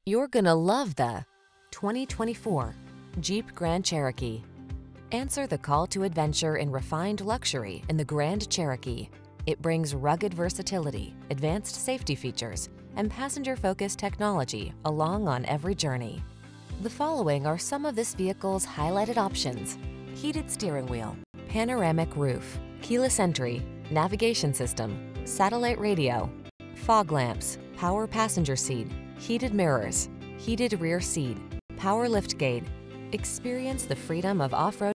You're gonna love the 2024 Jeep Grand Cherokee. Answer the call to adventure in refined luxury in the Grand Cherokee. It brings rugged versatility, advanced safety features, and passenger-focused technology along on every journey. The following are some of this vehicle's highlighted options: heated steering wheel, panoramic roof, keyless entry, navigation system, satellite radio, fog lamps, power passenger seat, heated mirrors, heated rear seat, power liftgate. Experience the freedom of off-road